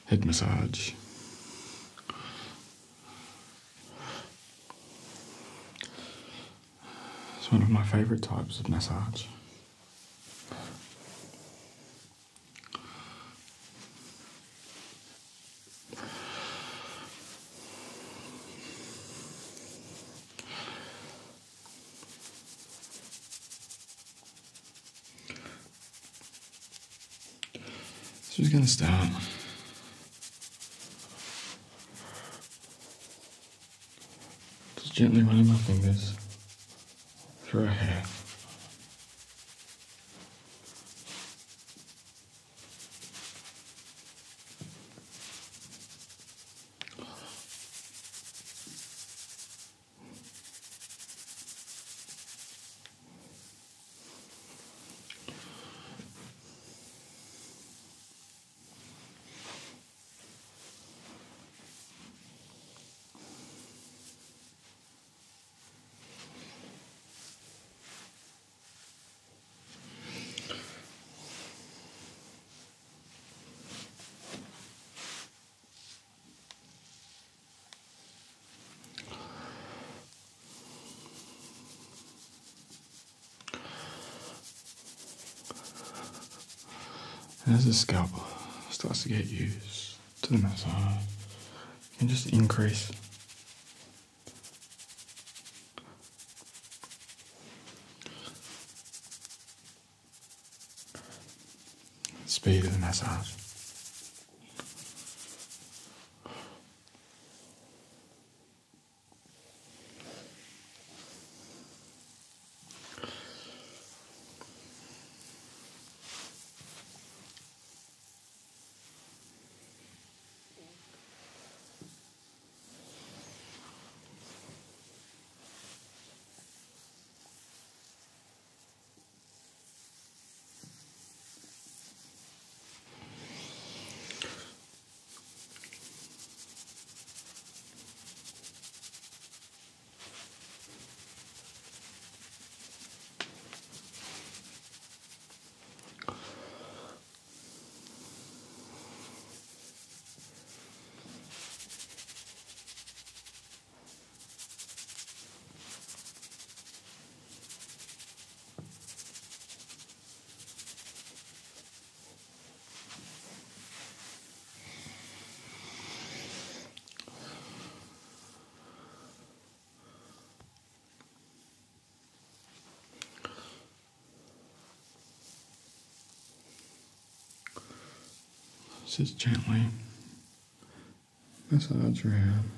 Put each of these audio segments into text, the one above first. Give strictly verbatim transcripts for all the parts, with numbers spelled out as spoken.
head massage. It's one of my favourite types of massage. So we're going to start just gently running my fingers through her hair. And as the scalp starts to get used to the massage, you can just increase the speed of the massage. Just gently massage around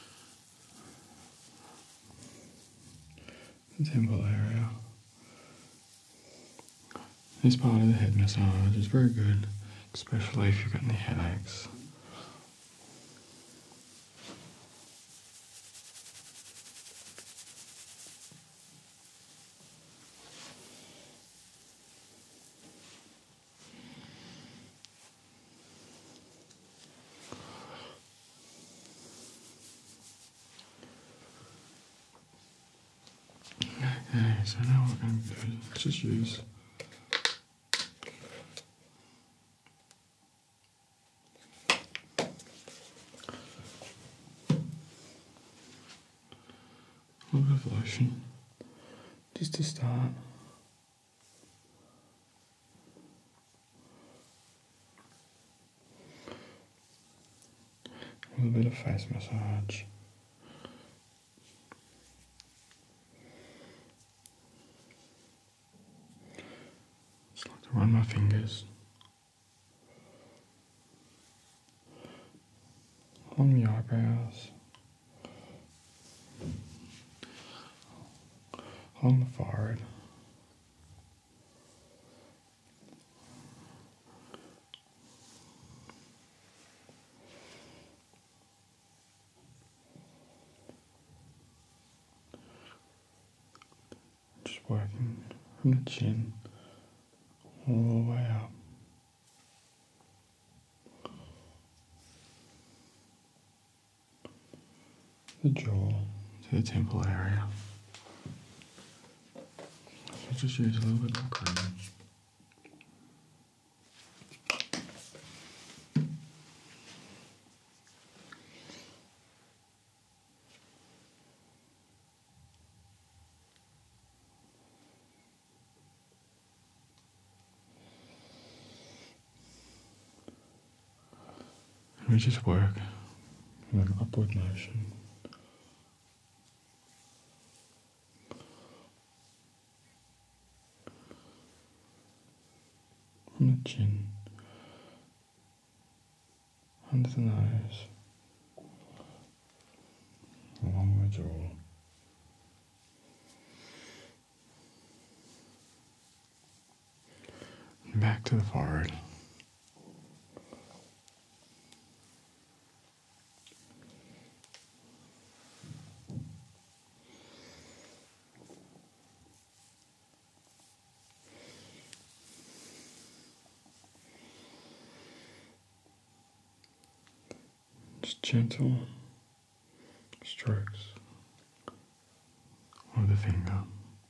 the temple area. This part of the head massage is very good, especially if you've got any headaches. Okay, so now what we're going to do is just use a little bit of lotion just to start. A little bit of face massage. Just like to run my fingers along the eyebrows, along the forehead, just working from the chin all the way up. The jaw to the temple area. So just use a little bit more cream. We just work in an upward motion. From the chin, under the nose, along the jaw. And back to the forehead. Just gentle strokes of the finger.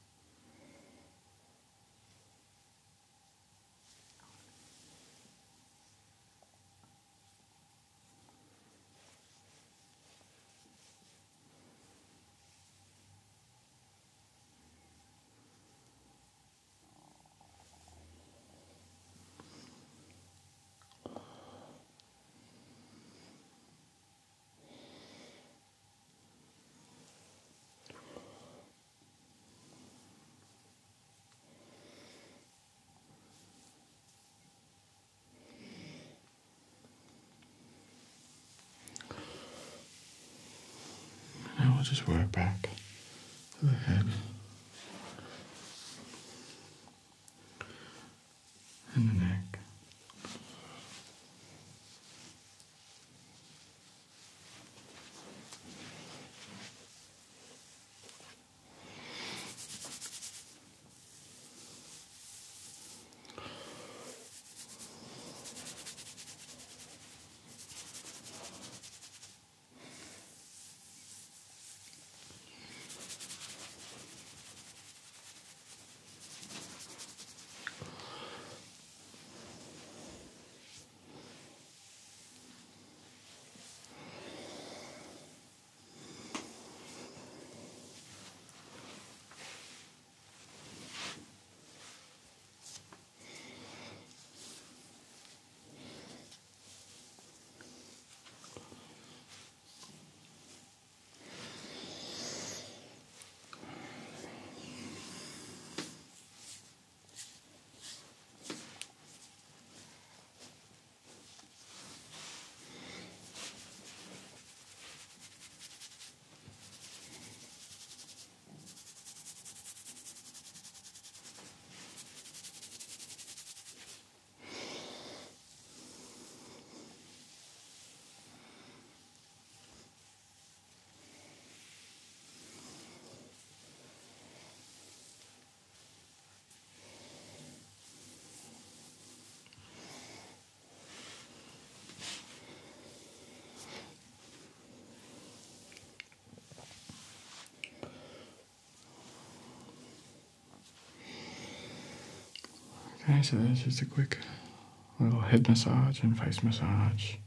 Now we'll just work back to the head and the neck. Okay, so there's just a quick little head massage and face massage.